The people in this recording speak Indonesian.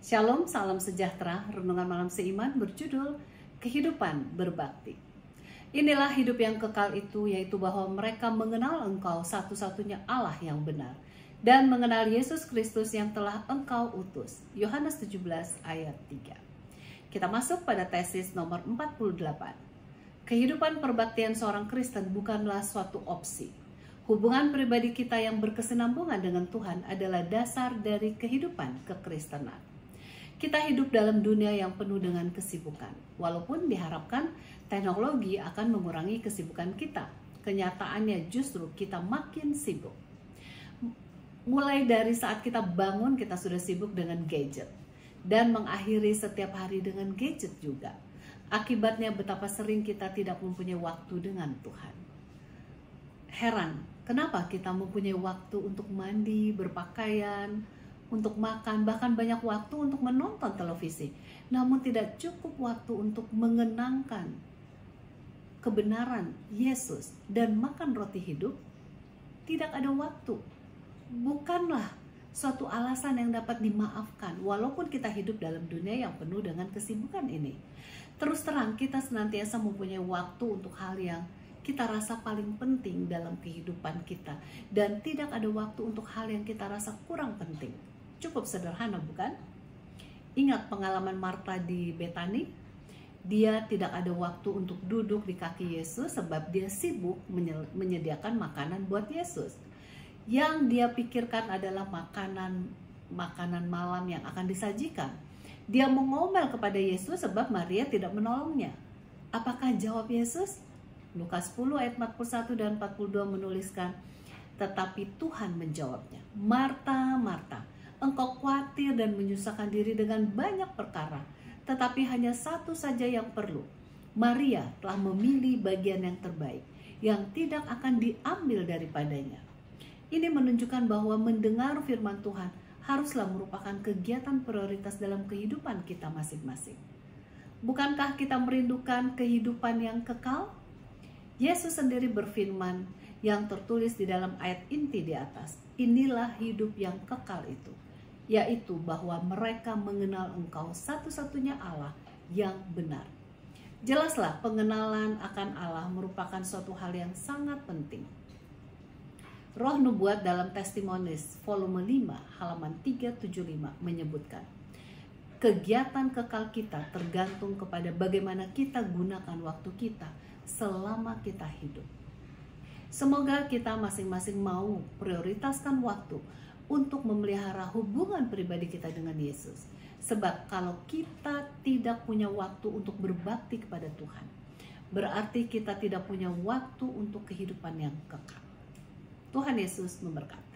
Shalom, salam sejahtera. Renungan malam seiman berjudul Kehidupan Berbakti. Inilah hidup yang kekal itu, yaitu bahwa mereka mengenal Engkau satu-satunya Allah yang benar dan mengenal Yesus Kristus yang telah Engkau utus. Yohanes 17 ayat 3. Kita masuk pada tesis nomor 48. Kehidupan perbaktian seorang Kristen bukanlah suatu opsi. Hubungan pribadi kita yang berkesinambungan dengan Tuhan adalah dasar dari kehidupan kekristenan. Kita hidup dalam dunia yang penuh dengan kesibukan. Walaupun diharapkan teknologi akan mengurangi kesibukan kita, kenyataannya justru kita makin sibuk. Mulai dari saat kita bangun, kita sudah sibuk dengan gadget. Dan mengakhiri setiap hari dengan gadget juga. Akibatnya betapa sering kita tidak mempunyai waktu dengan Tuhan. Heran, kenapa kita mempunyai waktu untuk mandi, berpakaian, untuk makan, bahkan banyak waktu untuk menonton televisi, namun tidak cukup waktu untuk mengenangkan kebenaran Yesus dan makan roti hidup. Tidak ada waktu. Bukanlah suatu alasan yang dapat dimaafkan walaupun kita hidup dalam dunia yang penuh dengan kesibukan ini. Terus terang, kita senantiasa mempunyai waktu untuk hal yang kita rasa paling penting dalam kehidupan kita, dan tidak ada waktu untuk hal yang kita rasa kurang penting. Cukup sederhana, bukan? Ingat pengalaman Marta di Betani? Dia tidak ada waktu untuk duduk di kaki Yesus sebab dia sibuk menyediakan makanan buat Yesus. Yang dia pikirkan adalah makanan malam yang akan disajikan. Dia mengomel kepada Yesus sebab Maria tidak menolongnya. Apakah jawab Yesus? Lukas 10 ayat 41 dan 42 menuliskan, tetapi Tuhan menjawabnya, Marta, Marta, engkau khawatir dan menyusahkan diri dengan banyak perkara, tetapi hanya satu saja yang perlu. Maria telah memilih bagian yang terbaik, yang tidak akan diambil daripadanya. Ini menunjukkan bahwa mendengar firman Tuhan haruslah merupakan kegiatan prioritas dalam kehidupan kita masing-masing. Bukankah kita merindukan kehidupan yang kekal? Yesus sendiri berfirman yang tertulis di dalam ayat inti di atas. Inilah hidup yang kekal itu, yaitu bahwa mereka mengenal Engkau satu-satunya Allah yang benar. Jelaslah pengenalan akan Allah merupakan suatu hal yang sangat penting. Roh Nubuat dalam Testimonies volume 5 halaman 375 menyebutkan, kegiatan kekal kita tergantung kepada bagaimana kita gunakan waktu kita selama kita hidup. Semoga kita masing-masing mau prioritaskan waktu untuk memelihara hubungan pribadi kita dengan Yesus. Sebab kalau kita tidak punya waktu untuk berbakti kepada Tuhan, berarti kita tidak punya waktu untuk kehidupan yang kekal. Tuhan Yesus memberkati.